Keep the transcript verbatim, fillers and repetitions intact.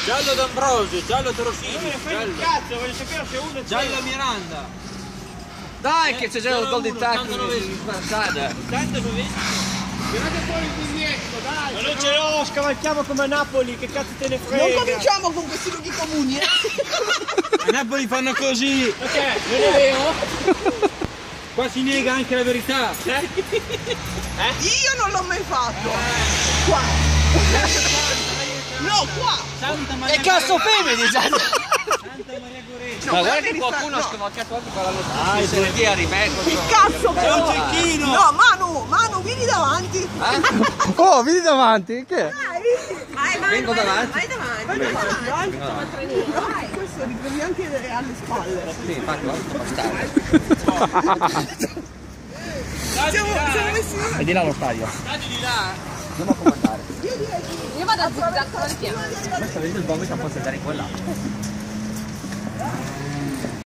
Giallo D'Ambrosio, giallo Torosini, giallo. Cazzo, voglio sapere se uno Giallo Miranda. Dai che c'è già il gol di tacchi in strada. Tanto dove? Tirate fuori il biglietto, dai! Ma non ce l'ho, scavalchiamo come a Napoli, che cazzo te ne frega? Non cominciamo con questi luoghi comuni, eh! A Napoli fanno così! Ok, non è vero? Qua si nega anche la verità! Eh? Io non l'ho mai fatto! Qua! No, qua! Santa Maria E cazzo femini già! Santa Maria Goretti! Ma guarda che qualcuno ha scavalcato anche con la Dai, lotta di a rimetto. Che cazzo C'è però? un cecchino! No, Manu, Manu, vieni davanti! Eh? Oh, vieni davanti, che? Dai! Vai, vai, Vengo vai, davanti. vai davanti. Vai davanti, dai! Vai. Dai, questo riprendi anche alle spalle. Sì, infatti, guarda, stare. Siamo, siamo messi... E di là lo stadio. Dai di là! Andiamo a comandare. Io vado a zigzag con il piano. Questa vede il vomito, non posso andare in quella.